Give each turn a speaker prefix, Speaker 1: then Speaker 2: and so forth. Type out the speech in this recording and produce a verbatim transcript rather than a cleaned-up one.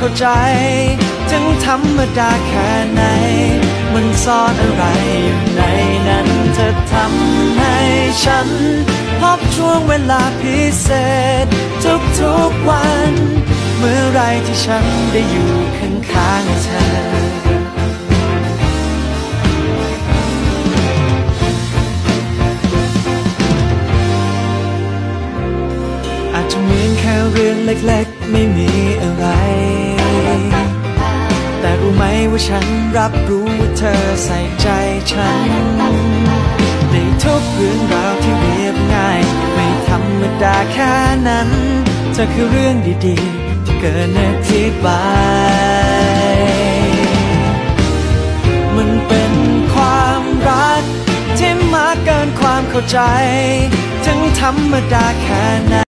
Speaker 1: เข้าใจถึงธรรมดาแค่ไหนมันซ่อนอะไรอยู่ในนั้นเธอทำให้ฉันพบช่วงเวลาพิเศษทุกๆวันเมื่อไรที่ฉันได้อยู่ข้างๆเธออาจจะเหมือนแค่เรื่องเล็กๆไม่มีอะไรแต่รู้ไหมว่าฉันรับรู้ว่าเธอใส่ใจฉันในทุกเรื่องราวที่เรียบง่ายไม่ธรรมดาแค่นั้นเธอคือเรื่องดีๆที่เกินอธิบายมันเป็นความรักที่มากเกินความเข้าใจถึงธรรมดาแค่ไหน